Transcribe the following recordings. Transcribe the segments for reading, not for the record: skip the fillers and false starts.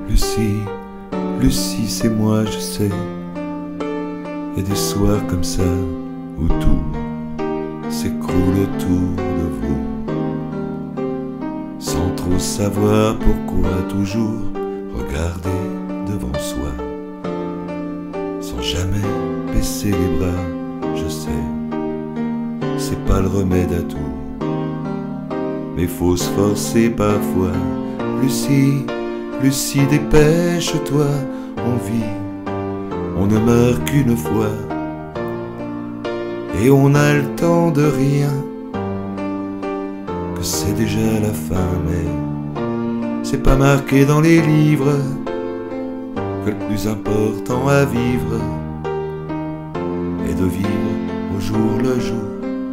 Lucie, Lucie, c'est moi, je sais. Y a des soirs comme ça où tout s'écroule autour de vous, sans trop savoir pourquoi toujours regarder devant soi, sans jamais baisser les bras. Je sais, c'est pas le remède à tout, mais faut se forcer parfois. Lucie, Lucie, dépêche-toi, on vit, on ne meurt qu'une fois, et on a le temps de rien, que c'est déjà la fin, mais c'est pas marqué dans les livres que le plus important à vivre est de vivre au jour le jour.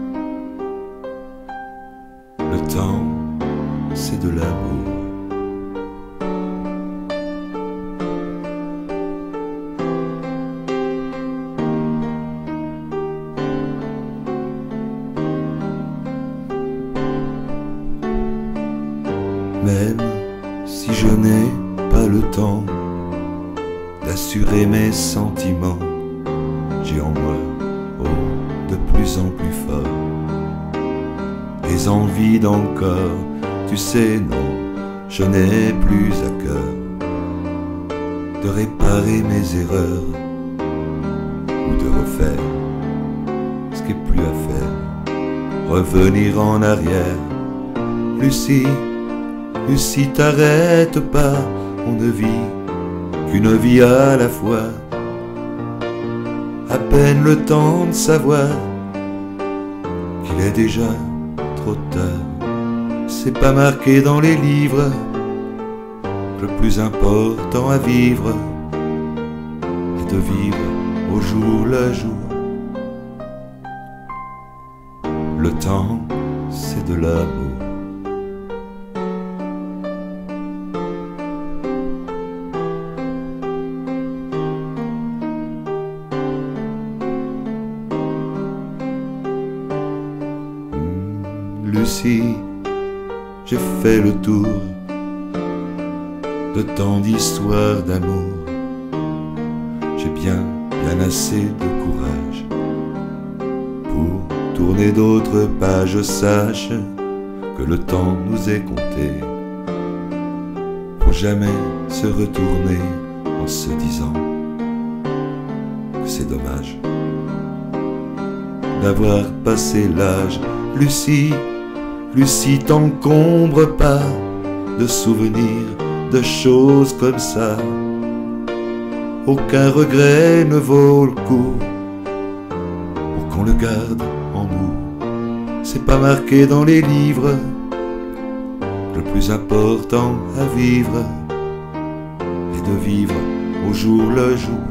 Le temps, c'est de l'amour. Même si je n'ai pas le temps d'assurer mes sentiments, j'ai en moi, oh, de plus en plus fort, des envies d'encore. Tu sais, non, je n'ai plus à cœur de réparer mes erreurs ou de refaire ce qui est plus à faire, revenir en arrière. Lucie, Lucie, t'arrête pas, on ne vit qu'une vie à la fois. À peine le temps de savoir qu'il est déjà trop tard. C'est pas marqué dans les livres que le plus important à vivre est de vivre au jour le jour. Le temps, c'est de l'amour. Lucie, j'ai fait le tour de tant d'histoires d'amour. J'ai bien assez de courage pour tourner d'autres pages. Sache que le temps nous est compté. Faut jamais se retourner en se disant que c'est dommage d'avoir passé l'âge. Lucie, Lucie, t'encombre pas de souvenirs, de choses comme ça. Aucun regret ne vaut le coup pour qu'on le garde en nous. C'est pas marqué dans les livres que le plus important à vivre est de vivre au jour le jour.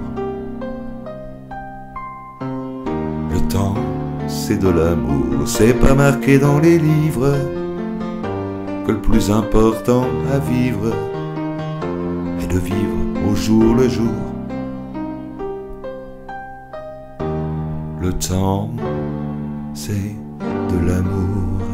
Le temps, c'est de l'amour, c'est pas marqué dans les livres que le plus important à vivre est de vivre au jour le jour. Le temps, c'est de l'amour.